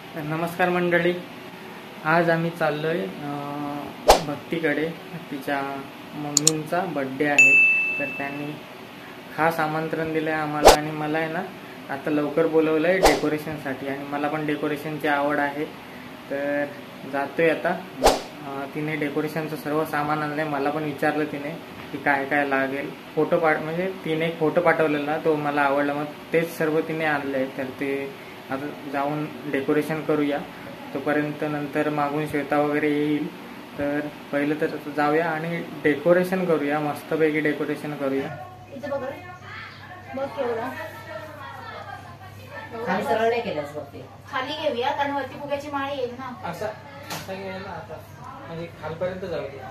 नमस्कार मंडळी, आज आम्ही चाललोय भक्तीकडे. तिच्या मम्मींचा बर्थडे आहे, तर त्यांनी खास आमंत्रण दिलं आहे आम्हाला. आणि मला आहे ना आता लवकर बोलवलं आहे डेकोरेशनसाठी, आणि मला पण डेकोरेशनची आवड आहे. तर जातोय आता. तिने डेकोरेशनचं सर्व सामान आणलं आहे. मला पण विचारलं तिने की काय काय लागेल. म्हणजे तिने एक फोटो पाठवलेला, तो मला आवडला, मग तेच सर्व तिने आणलं आहे. तर ते आता जाऊन डेकोरेशन करूया. तोपर्यंत नंतर मागून श्वेता वगैरे येईल. तर पहिलं तर जाऊया आणि डेकोरेशन करूया, मस्तपैकी डेकोरेशन करूया. खाली सरळ नाही केलंस बघ, ते खाली घेऊया कारण वरती फुग्याची माळ येईल ना. असं घ्यायला ना आता, म्हणजे खालपर्यंत जाऊया.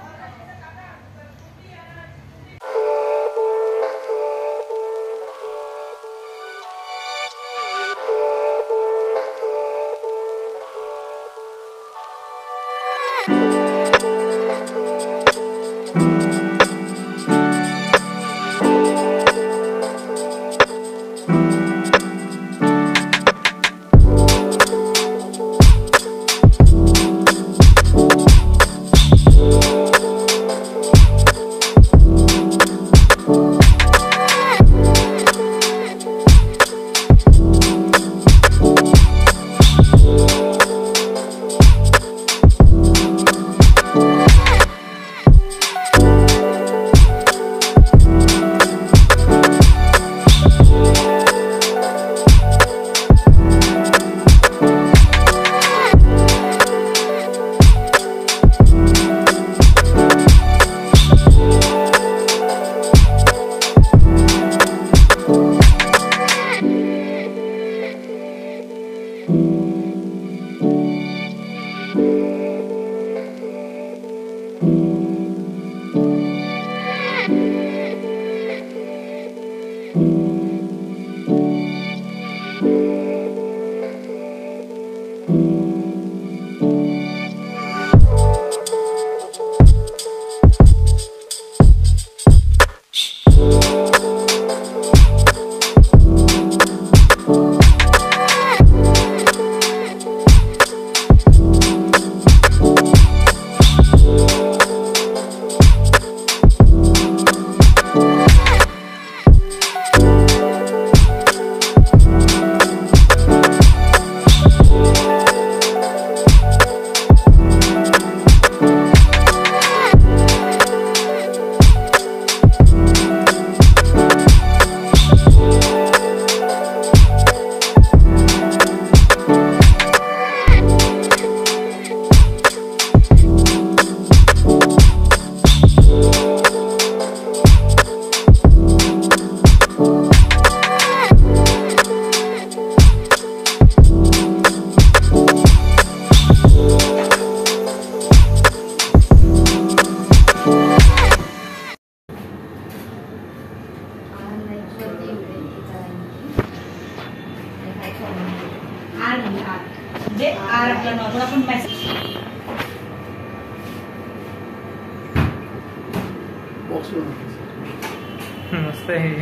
मस्त आहे.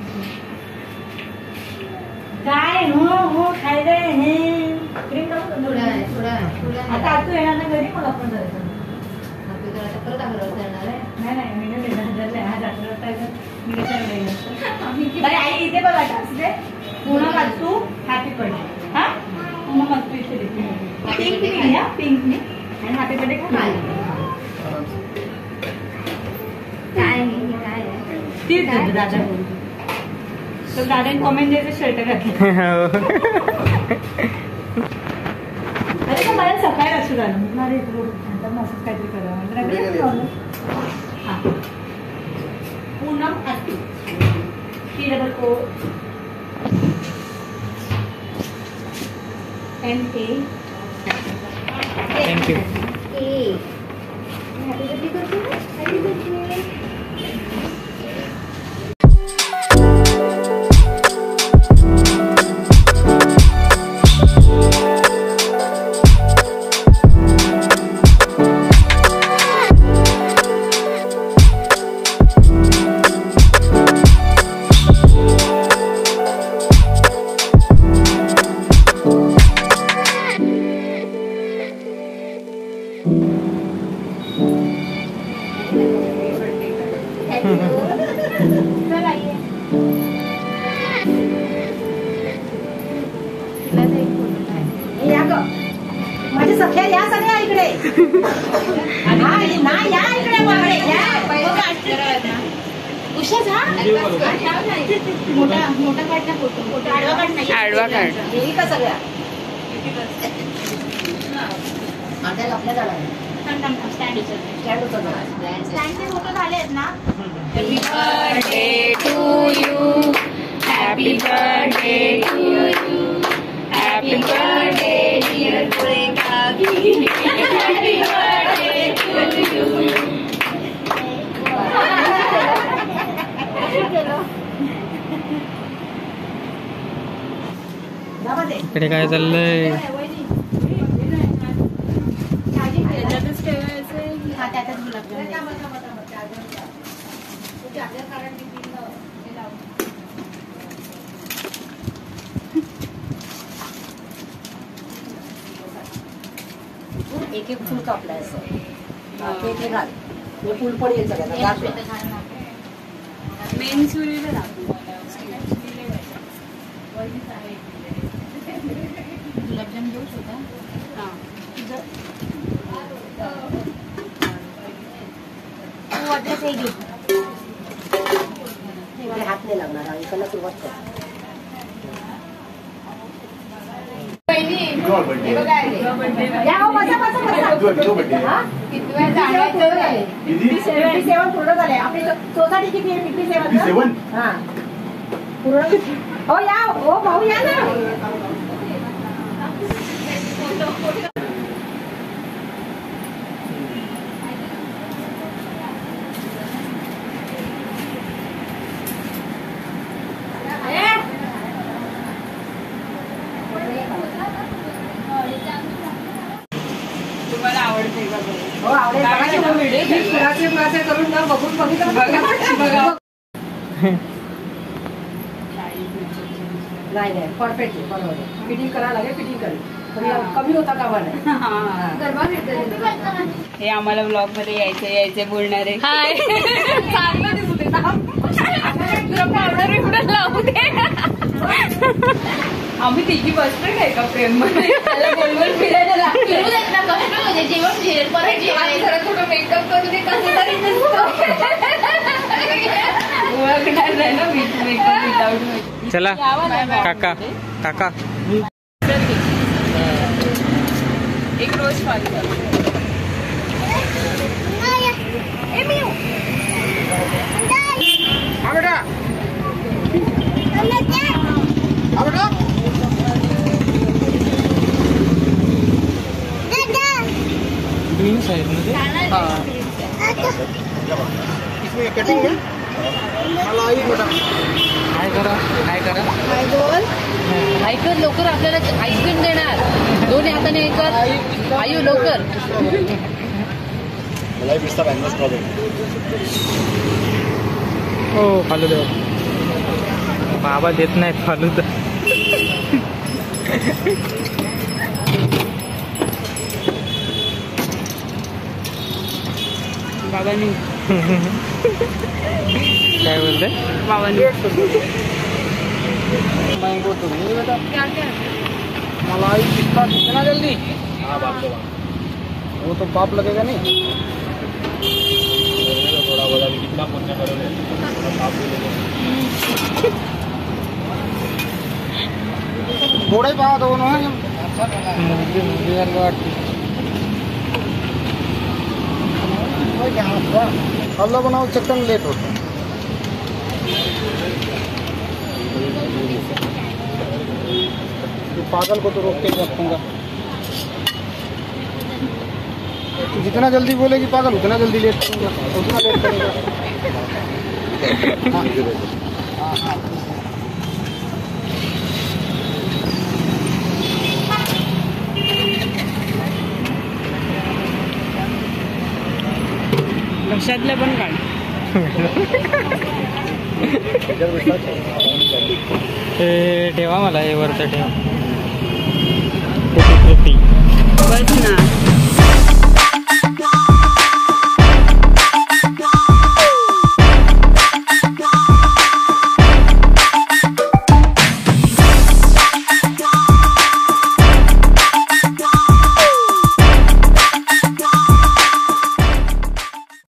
काय हो खायला हे आता तू येणार ना घरी, मला पण जायचं परत येणार आहे. नाही मी नाही आज आई इथे बघा असते पुन्हा तू हॅपी बर्थडे. हा मग तू इथे पिंक मी आणि हॅपी बर्थडे काय दादा तर दादाने कॉमेंट द्यायचं शर्ट घातलं. अरे तर मला सकाळी लक्ष झालं म्हटलं असंच काहीतरी करा. हा पूनम आती POO MA thank you. Happy birthday करतो ना. Happy birthday. सख्या या सगळ्या इकडे ना या इकडे मागडे या उषा जा मोठा मोठा काढना फोटो आडवा काढना आडवा काढ येईल का सगळ्या आता आपल्या झाला स्टँडचे फोटो झाले आहेत ना happy birthday to you happy birthday to you happy birthday dear काकी हॅपी बर्थडे टू यू इकडे काय चाललंय एक एक फुल कापलाय असं ते घाल हे फुल पण येईल सगळ्यांना मेन सुरीला गुलाबजाम घेऊ शकता हात नाही लागणार इकडनं सुरुवात कर पूर्ण झाले आपली सोसायटी किती आहे 57 हा पूर्ण हो या हो भाऊ या ना तुम्हाला आवडते का हो आवडेल करून ना बघून बघितलं नाही नाही परफेक्ट बरोबर फिटिंग करायला लागेल फिटिंग करेल कमी होता कामा नाही हे आम्हाला ब्लॉग मध्ये यायचे बोलणारे हाय आम्ही तिघी बसतोय काय का प्रेम मध्ये बोलबोल फिरायला लागतो जेवण परत जेवण थोडं मेकअप करू दे कसं तरी ओळखणार नाही ना मेकअप विदाउट चला काका काका एक रोज पाहिजे ग्रीन साइड मध्ये इसमें कटिंग है मलाई बेटा काय करा ऐकत लवकर आपल्याला आईस्क्रीम देणार दोन्ही हाताने ऐकत आयु लवकर मलाई पिस्ता मँगो स्ट्रॉबेरी हो फालुदा बाबा देत नाहीत फालुदा बाबांनी काय बोलते बाबांनी मैंगो तो नहीं बेटा मलाई पिस्ता कितना जल्दी हाँ बाप वो तो पाप लगेगा नहीं थोड़ा बोला भी कितना पुण्य करोगे पाप भी लगेगा थोड़ा ही पावा दोनों है हल्ला बनाओ चक्कर में लेट होता है पागल को तो रोक के रखूंगा जितना जल्दी बोलेगी पागल उतना जल्दी लेट करूंगा उतना लेट करूंगा लक्षातलं पण काढ ठेवा मला हे वरचं ठेवा